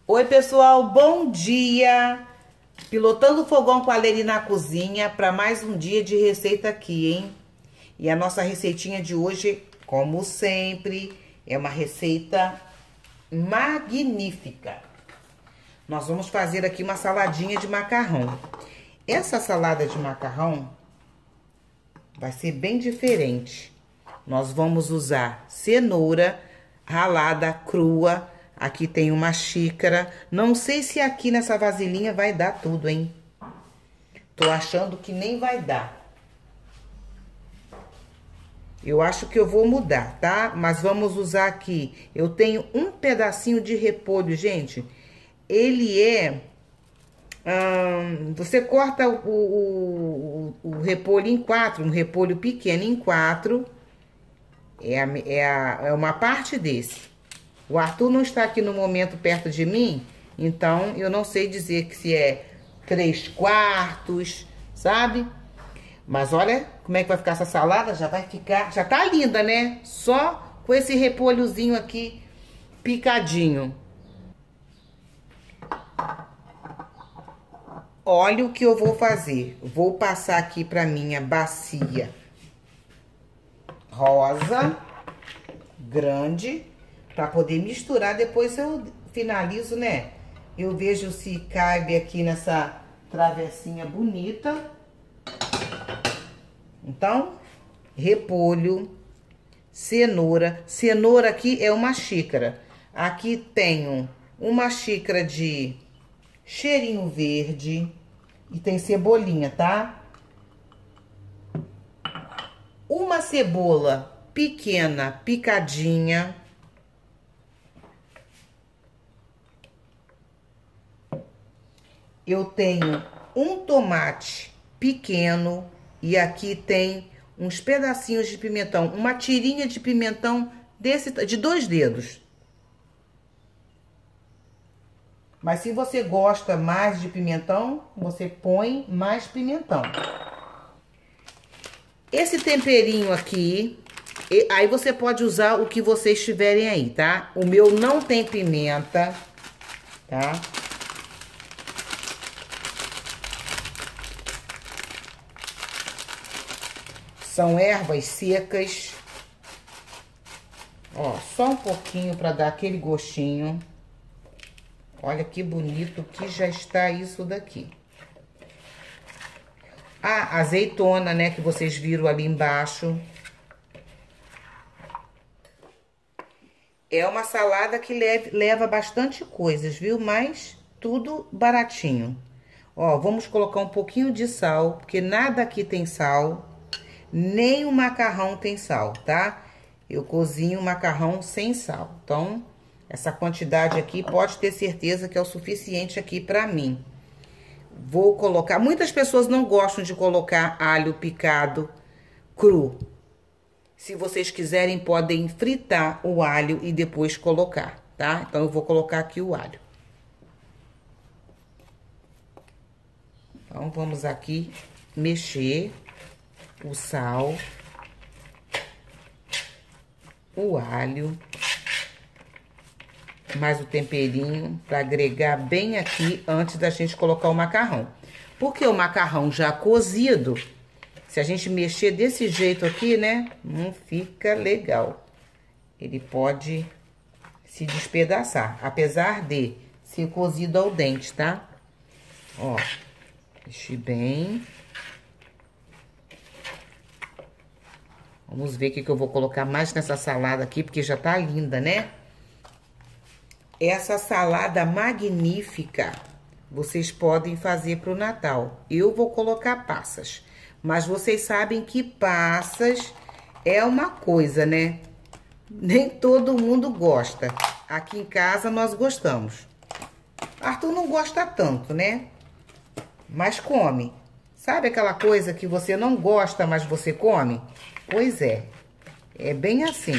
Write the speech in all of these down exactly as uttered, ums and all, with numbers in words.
Oi, pessoal, bom dia! Pilotando o fogão com a Leli na cozinha para mais um dia de receita aqui, hein? E a nossa receitinha de hoje, como sempre, é uma receita magnífica. Nós vamos fazer aqui uma saladinha de macarrão. Essa salada de macarrão vai ser bem diferente. Nós vamos usar cenoura ralada crua. Aqui tem uma xícara. Não sei se aqui nessa vasilhinha vai dar tudo, hein? Tô achando que nem vai dar. Eu acho que eu vou mudar, tá? Mas vamos usar aqui. Eu tenho um pedacinho de repolho, gente. Ele é... Hum, você corta o, o, o, o repolho em quatro, um repolho pequeno em quatro. É, a, é, a, é uma parte desse. O Arthur não está aqui no momento perto de mim, então eu não sei dizer que se é três quartos, sabe? Mas olha como é que vai ficar essa salada, já vai ficar, já tá linda, né? Só com esse repolhozinho aqui picadinho. Olha o que eu vou fazer. Vou passar aqui pra minha bacia rosa, grande, para poder misturar. Depois eu finalizo, né? Eu vejo se cabe aqui nessa travessinha bonita. Então, repolho, cenoura. Cenoura aqui é uma xícara. Aqui tenho uma xícara de cheirinho verde e tem cebolinha, tá? Uma cebola pequena, picadinha. Eu tenho um tomate pequeno e aqui tem uns pedacinhos de pimentão, uma tirinha de pimentão desse, de dois dedos. Mas se você gosta mais de pimentão, você põe mais pimentão. Esse temperinho aqui, aí você pode usar o que vocês tiverem aí, tá? O meu não tem pimenta, tá? São ervas secas. Ó, só um pouquinho para dar aquele gostinho. Olha que bonito que já está isso daqui. A azeitona, né, que vocês viram ali embaixo. É uma salada que leve, leva bastante coisas, viu? Mas tudo baratinho. Ó, vamos colocar um pouquinho de sal, porque nada aqui tem sal. Nem o macarrão tem sal, tá? Eu cozinho o macarrão sem sal. Então, essa quantidade aqui pode ter certeza que é o suficiente aqui pra mim. Vou colocar... Muitas pessoas não gostam de colocar alho picado cru. Se vocês quiserem, podem fritar o alho e depois colocar, tá? Então, eu vou colocar aqui o alho. Então, vamos aqui mexer o sal, o alho, mais o temperinho para agregar bem aqui antes da gente colocar o macarrão. Porque o macarrão já cozido, se a gente mexer desse jeito aqui, né, não fica legal. Ele pode se despedaçar, apesar de ser cozido ao dente, tá? Ó, mexi bem. Vamos ver o que, que eu vou colocar mais nessa salada aqui, porque já tá linda, né? Essa salada magnífica, vocês podem fazer pro Natal. Eu vou colocar passas, mas vocês sabem que passas é uma coisa, né? Nem todo mundo gosta. Aqui em casa nós gostamos. Arthur não gosta tanto, né? Mas come. Sabe aquela coisa que você não gosta, mas você come? Pois é, é bem assim.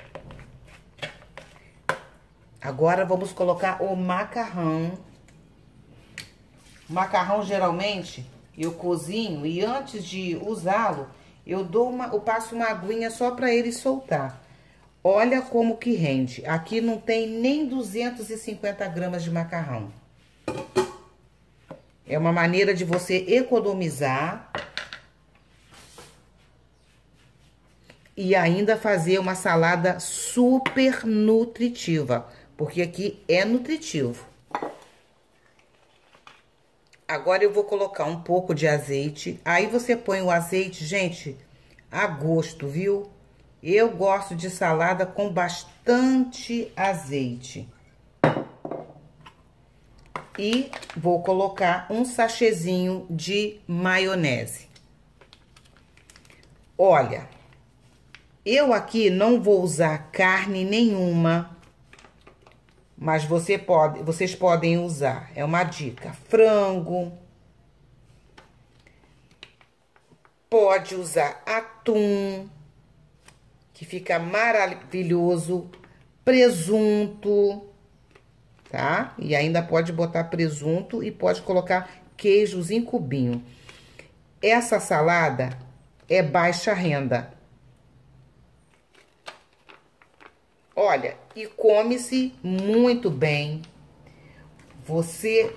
Agora vamos colocar o macarrão. O macarrão geralmente eu cozinho e antes de usá-lo, eu dou uma, eu passo uma aguinha só para ele soltar. Olha como que rende. Aqui não tem nem duzentos e cinquenta gramas de macarrão. É uma maneira de você economizar e ainda fazer uma salada super nutritiva, porque aqui é nutritivo. Agora eu vou colocar um pouco de azeite. Aí você põe o azeite, gente, a gosto, viu? Eu gosto de salada com bastante azeite. E vou colocar um sachêzinho de maionese. Olha, eu aqui não vou usar carne nenhuma, mas você pode, vocês podem usar, é uma dica, frango. Pode usar atum, que fica maravilhoso, presunto, tá? E ainda pode botar presunto e pode colocar queijos em cubinho. Essa salada é baixa renda. Olha, e come-se muito bem. Você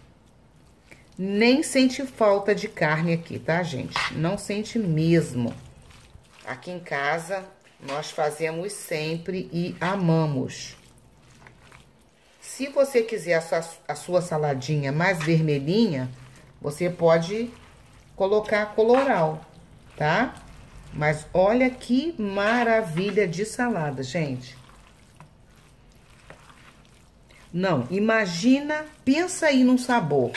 nem sente falta de carne aqui, tá, gente? Não sente mesmo. Aqui em casa, nós fazemos sempre e amamos. Se você quiser a sua, a sua saladinha mais vermelhinha, você pode colocar coloral, tá? Mas olha que maravilha de salada, gente. Não, imagina, pensa aí num sabor.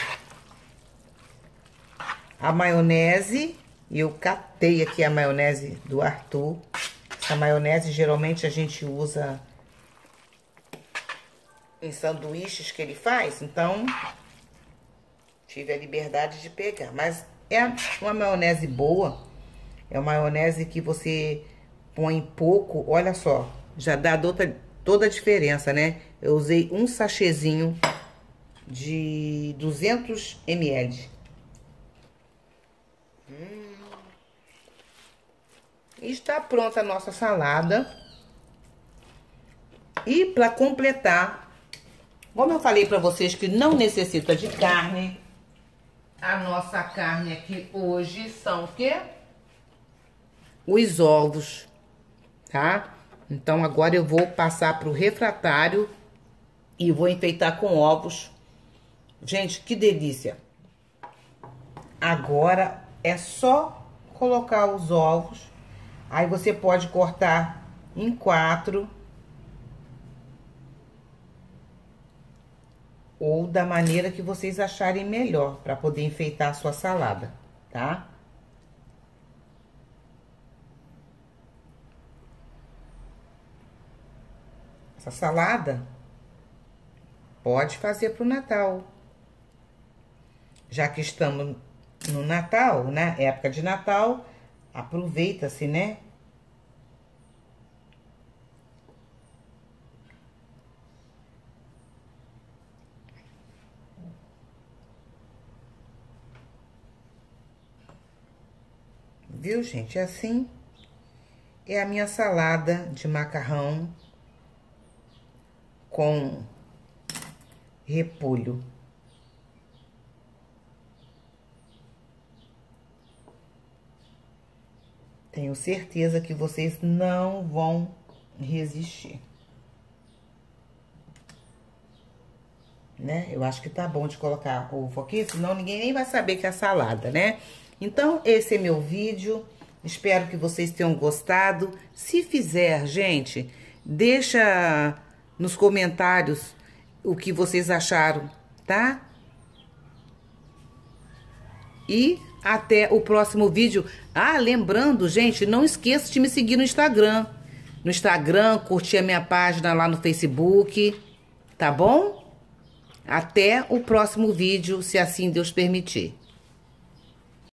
A maionese, eu catei aqui a maionese do Arthur. Essa maionese, geralmente, a gente usa em sanduíches que ele faz, então tive a liberdade de pegar. Mas é uma maionese boa, é uma maionese que você põe pouco, olha só, já dá toda, toda a diferença, né? Eu usei um sachêzinho de duzentos mililitros. Hum. Está pronta a nossa salada. E para completar, como eu falei para vocês que não necessita de carne, a nossa carne aqui hoje são o quê? Os ovos, tá? Então agora eu vou passar pro refratário e vou enfeitar com ovos. Gente, que delícia! Agora é só colocar os ovos. Aí você pode cortar em quatro. Ou da maneira que vocês acharem melhor para poder enfeitar a sua salada, tá? Essa salada pode fazer pro Natal. Já que estamos no Natal, né? Época de Natal, aproveita-se, né? Viu, gente? Assim é a minha salada de macarrão com repolho. Tenho certeza que vocês não vão resistir. Né? Eu acho que tá bom de colocar ovo aqui, senão ninguém nem vai saber que é salada, né? Então, esse é meu vídeo. Espero que vocês tenham gostado. Se fizer, gente, deixa nos comentários o que vocês acharam, tá? E até o próximo vídeo. Ah, lembrando, gente, não esqueça de me seguir no Instagram. No Instagram, curtir a minha página lá no Facebook, tá bom? Até o próximo vídeo, se assim Deus permitir.